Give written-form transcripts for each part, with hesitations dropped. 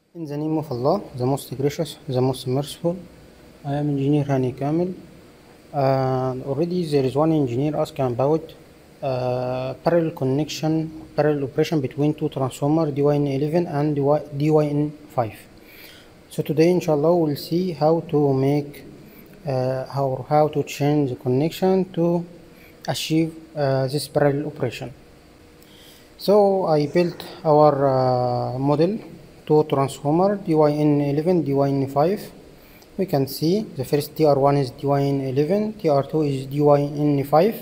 In the name of Allah, the most gracious, the most merciful, I am Engineer Hani Kamil. Already there is one engineer asking about parallel connection, parallel operation between two transformers Dyn11 and Dyn5. So today, inshallah, we'll see how to make how to change the connection to achieve this parallel operation. So I built our model. Two transformer Dyn11, Dyn5. We can see the first TR1 is Dyn11, TR2 is Dyn5,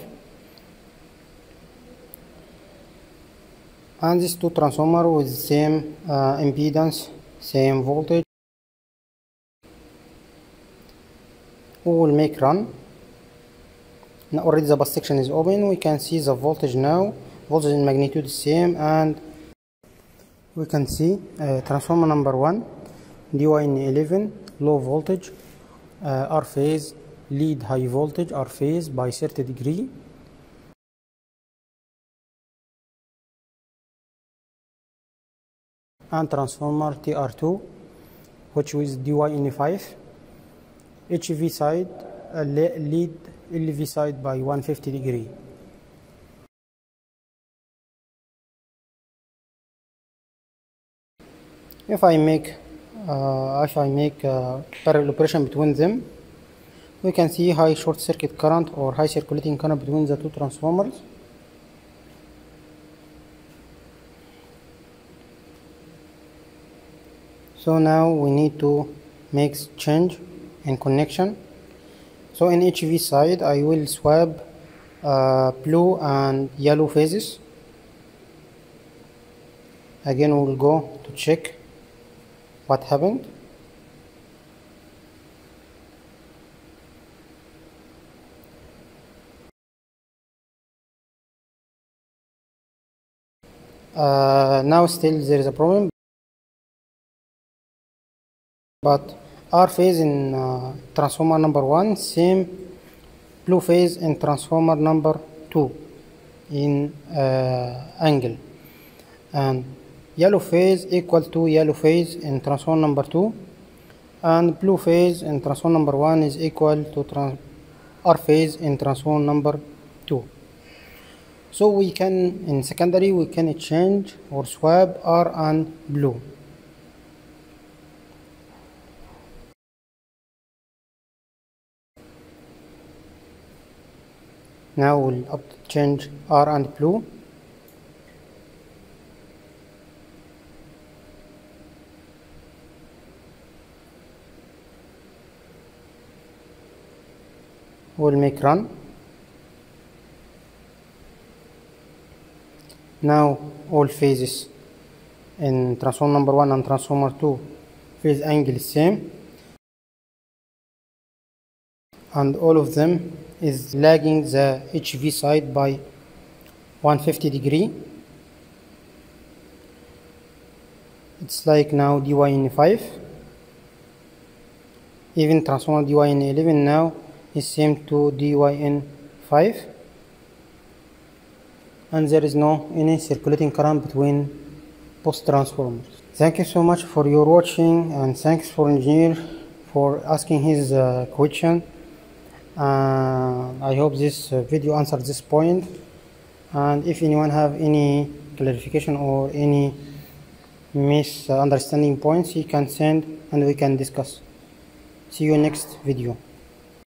and these two transformers with same impedance, same voltage. We will make run. Now already the bus section is open. We can see the voltage now. Voltage and magnitude is same, and we can see transformer number 1 Dyn11 low voltage, R phase, lead high voltage, R phase by 30 degree. And transformer TR2, which is Dyn5, HV side, lead LV side by 150 degree. If I make parallel operation between them, we can see high short circuit current or high circulating current between the two transformers. So now we need to make change in connection. So in HV side, I will swap blue and yellow phases. Again, we will go to check what happened. Now still there is a problem, but R phase in transformer number 1, same blue phase in transformer number 2 in angle, and yellow phase equal to yellow phase in transformer number 2, and blue phase in transformer number 1 is equal to R phase in transformer number 2. So we can, in secondary, we can change or swap R and blue. Now we'll change R and blue. We'll make run. Now all phases in transformer number 1 and transformer 2 phase angle is same, and all of them is lagging the HV side by 150 degree. It's like now Dyn5. Even transformer Dyn11 now is same to Dyn5, and there is no any circulating current between both transformers. Thank you so much for your watching, and thanks for engineer for asking his question. I hope this video answered this point, and if anyone have any clarification or any misunderstanding points, he can send and we can discuss. See you next video.